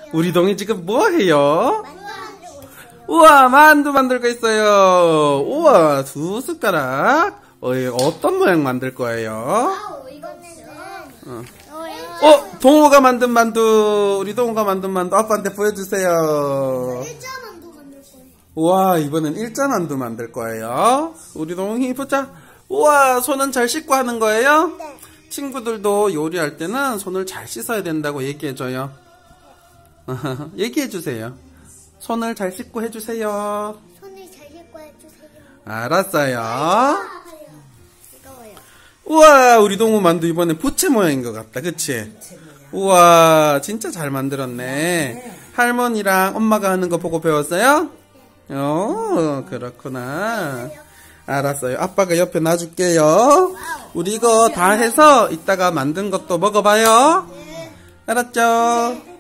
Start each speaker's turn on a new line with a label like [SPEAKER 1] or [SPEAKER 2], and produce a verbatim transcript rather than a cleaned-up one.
[SPEAKER 1] 우리 동이 지금 뭐 해요? 우와, 만두 만들고 있어요. 우와, 두 숟가락. 어, 어떤 모양 만들 거예요? 어. 어, 동호가 만든 만두. 우리 동호가 만든 만두 아빠한테 보여주세요.
[SPEAKER 2] 일자 만두 만들 거예요.
[SPEAKER 1] 우와, 이번엔 일자 만두 만들 거예요. 우리 동이 보자. 우와, 손은 잘 씻고 하는 거예요?
[SPEAKER 2] 네.
[SPEAKER 1] 친구들도 요리할 때는 손을 잘 씻어야 된다고 얘기해줘요. 얘기해주세요. 손을 잘 씻고 해주세요.
[SPEAKER 2] 손을 잘 씻고 해주세요.
[SPEAKER 1] 알았어요.
[SPEAKER 2] 뜨거워요.
[SPEAKER 1] 우와, 우리 동호 만두 이번엔 부채 모양인 것 같다. 그치? 우와, 진짜 잘 만들었네. 할머니랑 엄마가 하는 거 보고 배웠어요? 어, 그렇구나. 알았어요. 아빠가 옆에 놔줄게요. 우리 이거 다 해서 이따가 만든 것도 먹어봐요. 알았죠?